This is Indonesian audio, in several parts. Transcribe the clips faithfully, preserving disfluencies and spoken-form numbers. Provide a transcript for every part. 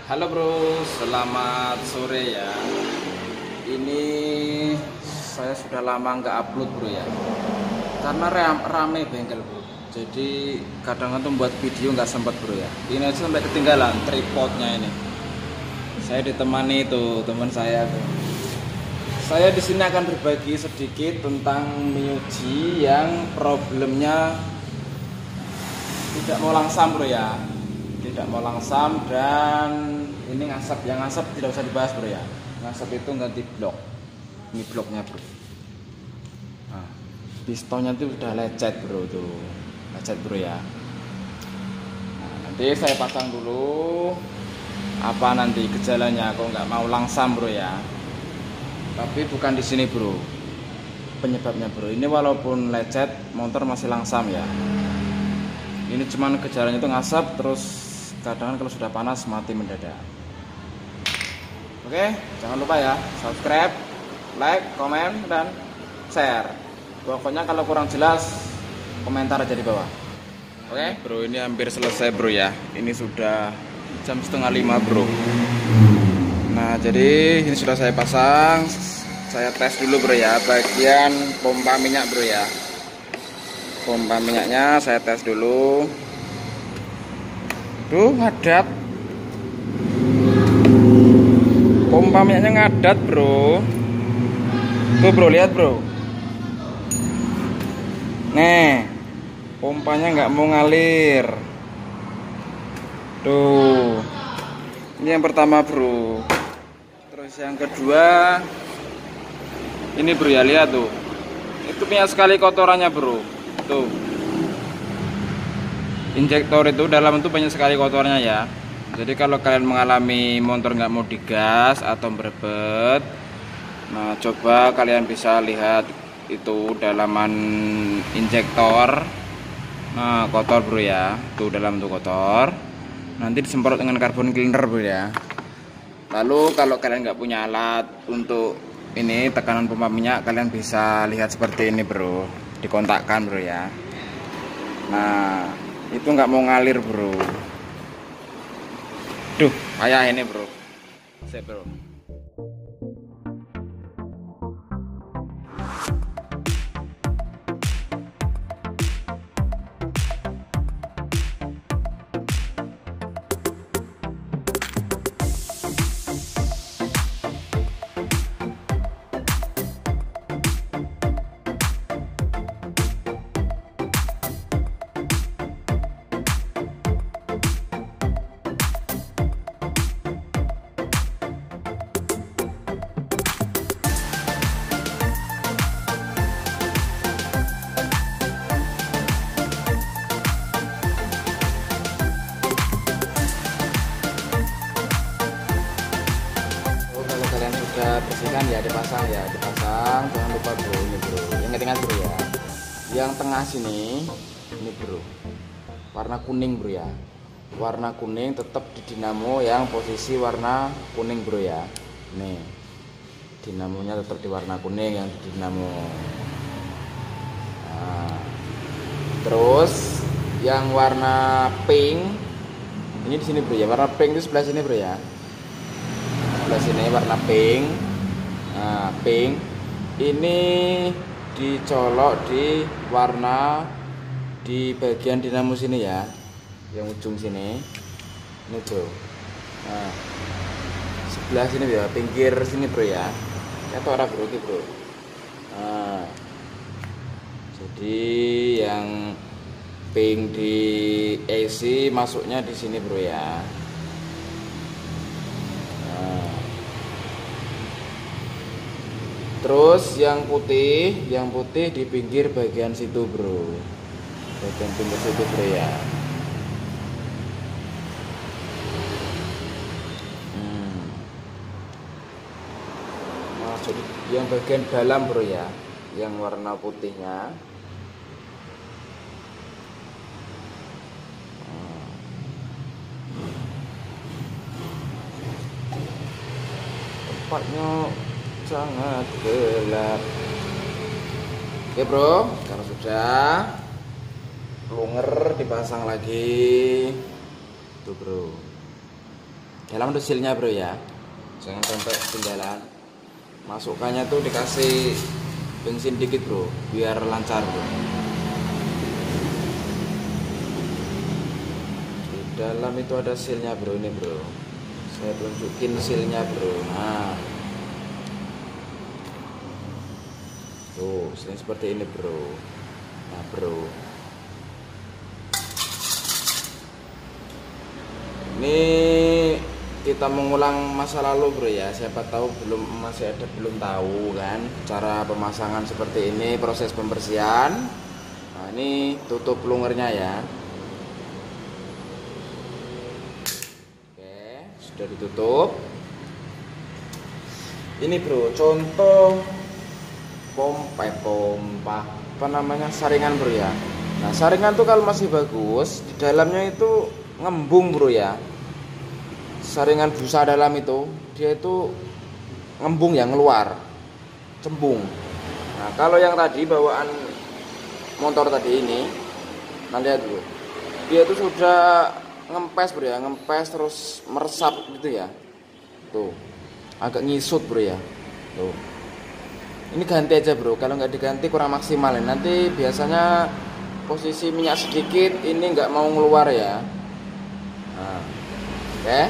Halo bro, selamat sore ya. Ini saya sudah lama nggak upload bro ya, karena rame bengkel bro. Jadi kadang tuh buat video nggak sempat bro ya. Ini aja sampai ketinggalan tripodnya ini. Saya ditemani tuh teman saya tuh. Saya di sini akan berbagi sedikit tentang Miyuji yang problemnya tidak mau langsam bro ya. Tidak mau langsam dan ini ngasap, yang ngasap tidak usah dibahas bro ya. Ngasap itu ganti blok, ini bloknya bro. Nah, pistonnya itu udah lecet bro tuh, lecet bro ya. Nah, nanti saya pasang dulu. Apa nanti gejalanya kok nggak mau langsam bro ya? Tapi bukan di sini bro penyebabnya bro. Ini walaupun lecet motor masih langsam ya. Ini cuman gejalanya itu ngasap, terus kadang kalau sudah panas mati mendadak. Oke, jangan lupa ya subscribe, like, komen, dan share. Pokoknya kalau kurang jelas komentar aja di bawah. Oke bro, ini hampir selesai bro ya. Ini sudah jam setengah lima bro. Nah jadi ini sudah saya pasang. Saya tes dulu bro ya bagian pompa minyak bro ya. Pompa minyaknya saya tes dulu. Tuh ngadat. Pompa minyaknya ngadat bro. Tuh bro, lihat bro. Nih, pompanya nggak mau ngalir. Tuh. Ini yang pertama bro. Terus yang kedua, ini bro ya, lihat tuh. Itu banyak sekali kotorannya bro. Tuh. Injektor itu dalam itu banyak sekali kotornya ya. Jadi kalau kalian mengalami motor nggak mau digas atau berebet, nah coba kalian bisa lihat itu dalaman injektor. Nah kotor bro ya, tuh dalam tuh kotor. Nanti disemprot dengan carbon cleaner bro ya. Lalu kalau kalian nggak punya alat untuk ini tekanan pompa minyak, kalian bisa lihat seperti ini bro, dikontakkan bro ya. Nah itu nggak mau ngalir bro. Duh, kayak ini bro. Saya bro. Sudah bersihkan ya, dipasang ya, dipasang. Jangan lupa bro, ini bro, yang ingat bro ya, yang tengah sini ini bro, warna kuning bro ya, warna kuning tetap di dinamo yang posisi warna kuning bro ya. Nih dinamonya tetap di warna kuning yang di dinamo. Nah, terus yang warna pink ini di sini bro ya, warna pink itu sebelah sini bro ya, sebelah sini warna pink. Nah pink ini dicolok di warna di bagian dinamo sini ya, yang ujung sini ini bro. Nah sebelah sini ya, pinggir sini bro ya, itu arah bro itu bro. Nah jadi yang pink di A C masuknya di sini bro ya. Terus yang putih, yang putih di pinggir bagian situ bro, bagian pinggir situ bro ya. Hmm. Nah, jadi yang bagian dalam bro ya, yang warna putihnya. Tempatnya sangat gelap. Oke bro, kalau sudah plunger dipasang lagi tuh bro. dalam ada sealnya bro ya, jangan sampai ketinggalan. Masukkannya tuh dikasih bensin dikit bro, biar lancar bro. Di dalam itu ada sealnya bro, ini bro, saya tunjukin sealnya bro. Nah tuh sealnya seperti ini bro. Nah bro, ini kita mengulang masa lalu bro ya, siapa tahu belum masih ada belum tahu kan cara pemasangan seperti ini, proses pembersihan. Nah ini tutup lungernya ya. Oke, sudah ditutup. Ini bro contoh pompa pompa apa namanya, saringan bro ya. Nah saringan tuh kalau masih bagus, di dalamnya itu ngembung bro ya. Saringan busa dalam itu dia itu ngembung ya, ngeluar, cembung. Nah kalau yang tadi bawaan motor tadi ini, nah lihat dulu, dia itu sudah ngempes bro ya, ngempes terus meresap gitu ya. Tuh agak ngisut bro ya. Tuh ini ganti aja bro, kalau nggak diganti kurang maksimal ya. Nanti biasanya posisi minyak sedikit ini nggak mau ngeluar ya. Nah, oke okay.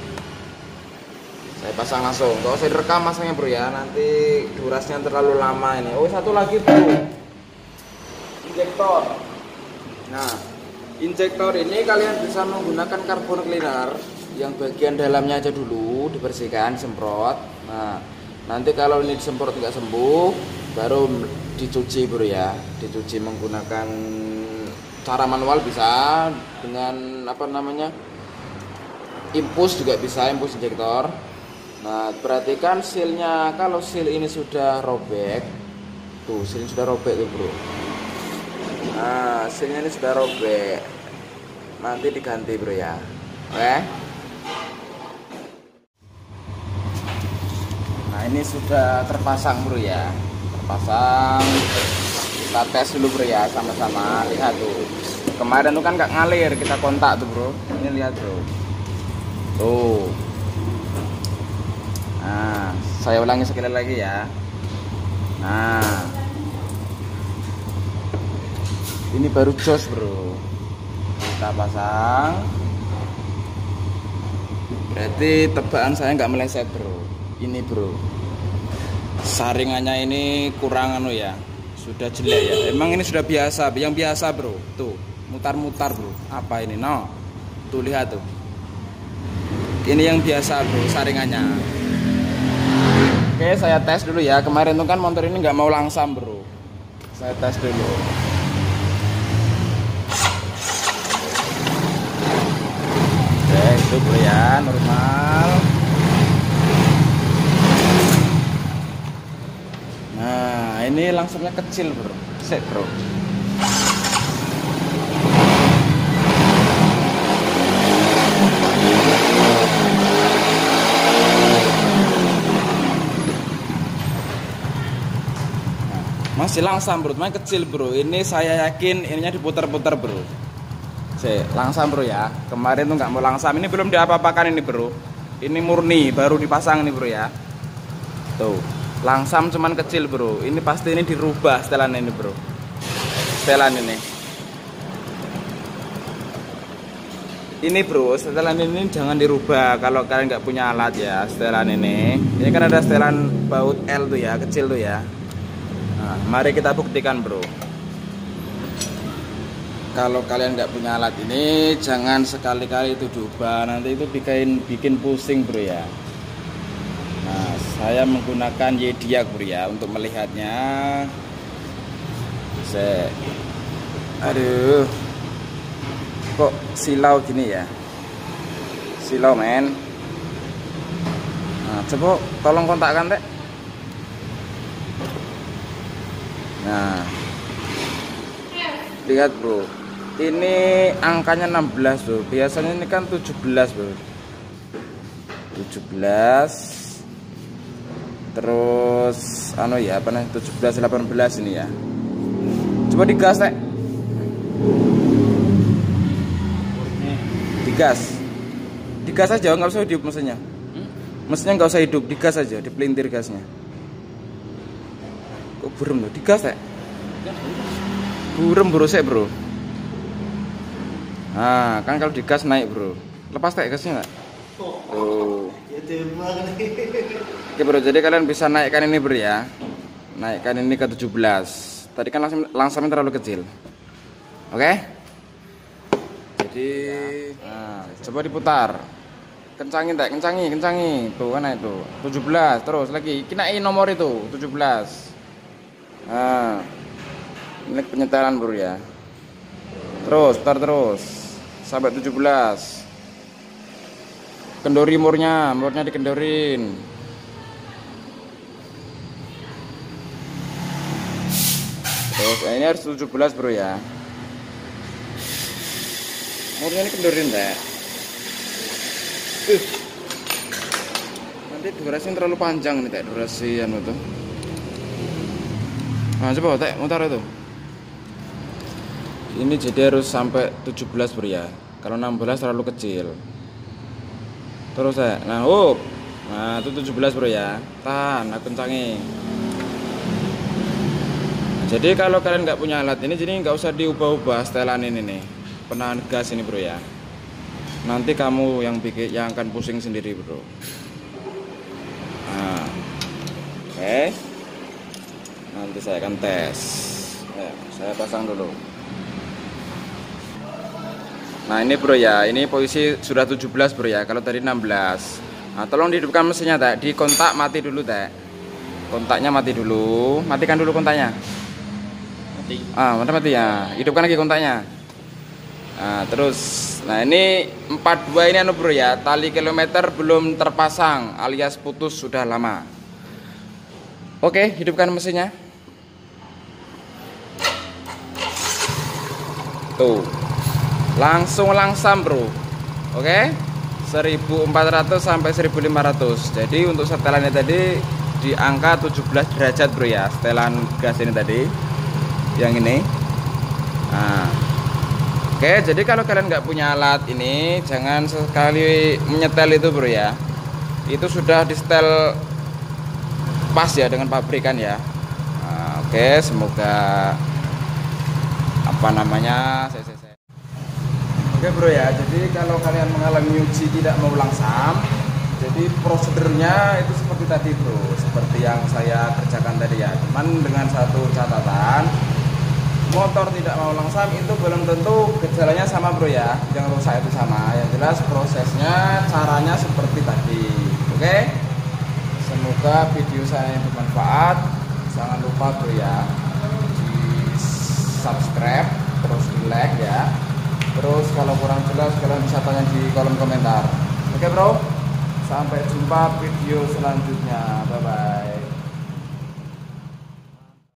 Saya pasang langsung, kalau saya direkam masangnya bro ya, nanti durasinya terlalu lama ini. Oh satu lagi bro, injektor. Nah injektor ini kalian bisa menggunakan carbon cleaner, yang bagian dalamnya aja dulu dibersihkan, semprot. Nah nanti kalau ini disemprot nggak sembuh, baru dicuci bro ya, dicuci menggunakan cara manual bisa, dengan apa namanya, impus juga bisa, impus injektor. Nah perhatikan sealnya, kalau seal ini sudah robek, tuh seal sudah robek tuh bro. Nah sealnya ini sudah robek, nanti diganti bro ya. Oke. Nah ini sudah terpasang bro ya, terpasang. Kita tes dulu bro ya, sama-sama lihat tuh. Kemarin tuh kan nggak ngalir, kita kontak tuh bro. Ini lihat bro, tuh. Nah saya ulangi sekali lagi ya. Nah ini baru jos bro, kita pasang. Berarti tebakan saya nggak meleset bro. Ini bro, saringannya ini kurang anu ya, sudah jelek ya. Emang ini sudah biasa, yang biasa bro. Tuh mutar-mutar bro, apa ini no? Tuh lihat tuh, ini yang biasa bro saringannya. Oke saya tes dulu ya, kemarin tuh kan motor ini nggak mau langsam bro, saya tes dulu. Oke itu bro ya, normal. Nah ini langsungnya kecil bro, set bro. Masih langsam bro, main kecil bro. Ini saya yakin ininya diputar-putar bro. Cek, langsam bro ya. Kemarin tuh nggak mau langsam, ini belum diapa-apakan ini bro. Ini murni, baru dipasang nih bro ya. Tuh, langsam cuman kecil bro. Ini pasti ini dirubah setelan ini bro. Setelan ini. Ini bro, setelan ini jangan dirubah kalau kalian nggak punya alat ya. Setelan ini, ini kan ada setelan baut L tuh ya, kecil tuh ya. Nah, mari kita buktikan bro. Kalau kalian nggak punya alat ini, jangan sekali-kali itu diubah, nanti itu bikin bikin pusing bro ya. Nah saya menggunakan Yediak bro ya untuk melihatnya. Se, aduh, kok silau gini ya, silau men. Nah coba tolong kontakkan deh. Nah lihat bro, ini angkanya enam belas bro, biasanya ini kan tujuh belas bro, tujuh belas terus anu ya apa nih, tujuh belas delapan belas ini ya. Coba digas nek, digas digas aja, nggak usah hidup mesinnya. Hmm? Mesinnya nggak usah hidup, digas aja, dipelintir gasnya. Kok burem loh, digas ya? Burem bro, saya bro. Nah, kan kalau digas naik bro. Lepas tak gasnya nggak? Tuh. Oke bro, jadi kalian bisa naikkan ini bro ya. Naikkan ini ke tujuh belas. Tadi kan langsung langsungnya terlalu kecil. Oke? Jadi, nah, coba diputar. Kencangin tak? Kencangi, kencangi. Tuh kan itu. tujuh belas terus lagi. Kinain nomor itu, tujuh belas. Nah. Ini penyetelan bro ya. Terus, putar terus sampai tujuh belas. Kendori murnya, murnya dikendorin. Terus eh, ini harus tujuh belas bro ya. Murnya ini kendorin deh. Uh. Nanti durasi terlalu panjang nih teh, durasi anu tuh. Nah, coba teh mutar itu. Ini jadi harus sampai tujuh belas bro ya. Kalau enam belas terlalu kecil. Terus ya. Nah, up. Nah, itu tujuh belas bro ya. Tahan, aku kencangin. Nah, jadi kalau kalian nggak punya alat ini, jadi nggak usah diubah-ubah setelan ini nih. Penahan gas ini bro ya. Nanti kamu yang bikin yang akan pusing sendiri bro. Nah. Oke. Okay. Nanti saya akan tes. Ya, saya pasang dulu. Nah ini bro ya, ini posisi sudah tujuh belas bro ya, kalau tadi enam belas. Nah tolong dihidupkan mesinnya tak, di kontak mati dulu tak. Kontaknya mati dulu, matikan dulu kontaknya. Mati. Ah mati mati ya, hidupkan lagi kontaknya. Nah terus, nah ini empat puluh dua ini anu bro ya, tali kilometer belum terpasang alias putus sudah lama. Oke, hidupkan mesinnya. Tuh. Langsung langsam bro. Oke, seribu empat ratus sampai seribu lima ratus. Jadi untuk setelannya tadi di angka tujuh belas derajat bro ya, setelan gas ini tadi yang ini. Nah, oke, jadi kalau kalian nggak punya alat ini, jangan sekali menyetel itu bro ya. Itu sudah di setel pas ya dengan pabrikan ya. Nah, oke, semoga apa namanya saya Oke bro ya, jadi kalau kalian mengalami uji tidak mau langsam, jadi prosedurnya itu seperti tadi bro, seperti yang saya kerjakan tadi ya. Cuman dengan satu catatan, motor tidak mau langsam itu belum tentu gejalanya sama bro ya, yang rusak itu sama. Yang jelas prosesnya, caranya seperti tadi. Oke, semoga video saya bermanfaat. Jangan lupa bro ya, di subscribe, terus di like ya. Terus kalau kurang jelas kalian bisa tanya di kolom komentar. Oke bro, sampai jumpa video selanjutnya. Bye bye.